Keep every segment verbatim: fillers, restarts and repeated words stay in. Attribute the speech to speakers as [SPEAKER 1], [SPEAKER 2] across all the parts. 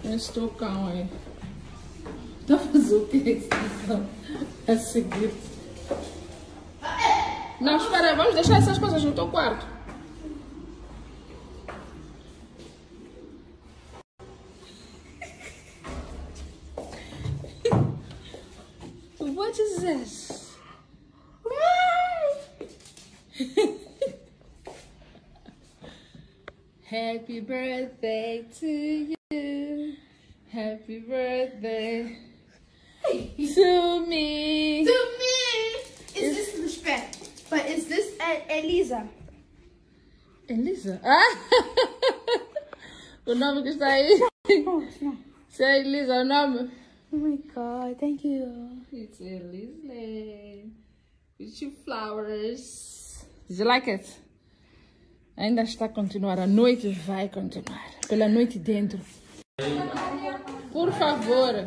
[SPEAKER 1] Este é o cão aí. Está a fazer o que este cão? A seguir. Não, espera, vamos deixar essas coisas no teu quarto. What is this? Happy birthday to you. Happy birthday to me.
[SPEAKER 2] To me. Is this the spec? But is this Elisa?
[SPEAKER 1] Elisa? Ah! O nome que está aí?
[SPEAKER 2] Oh, it's not.
[SPEAKER 1] Isso é Elisa, o nome?
[SPEAKER 2] Oh my god, thank you.
[SPEAKER 1] It's Elisleyn. With your flowers. Did you like it? Ainda está a continuar. A noite vai continuar. Pela noite dentro. Por favor.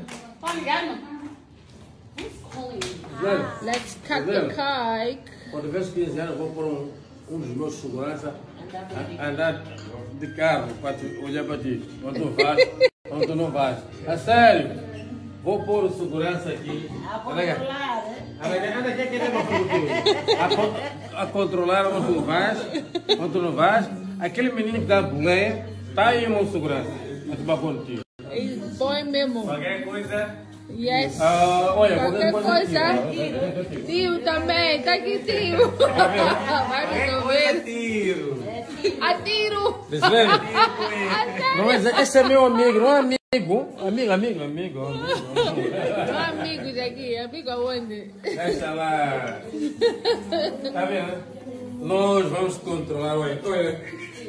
[SPEAKER 1] Let's cut the cake.
[SPEAKER 3] Quando vez quinze anos, vou pôr um, um dos meus segurança a andar de carro para te olhar para ti. Onde tu vais, onde tu não vais. A sério. Vou pôr o segurança aqui. A controlar, anda aqui, aqui a, a controlar onde tu vais, onde tu não vais. Aquele menino que dá boleia, está aí, meu segurança. A tomar contigo.
[SPEAKER 1] Põe mesmo.
[SPEAKER 3] Qualquer coisa.
[SPEAKER 1] Yes.
[SPEAKER 3] Ah, olha,
[SPEAKER 1] qualquer coisa.
[SPEAKER 3] Tio,
[SPEAKER 1] tio também, tá aqui, tio. Vai resolver.
[SPEAKER 3] Tiro.
[SPEAKER 1] A tiro.
[SPEAKER 3] Não é, esse é meu amigo, não é amigo. Amigo, amigo, amigo, amigo.
[SPEAKER 1] Não amigos aqui, amigo aonde?
[SPEAKER 3] Deixa lá. Tá vendo? Nós vamos controlar, olha. Olha.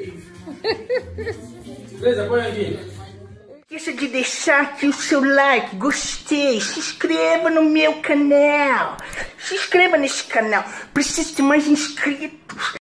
[SPEAKER 3] Beleza, põe aqui.
[SPEAKER 4] Não esqueça de deixar aqui o seu like, gostei, se inscreva no meu canal, se inscreva nesse canal, preciso de mais inscritos.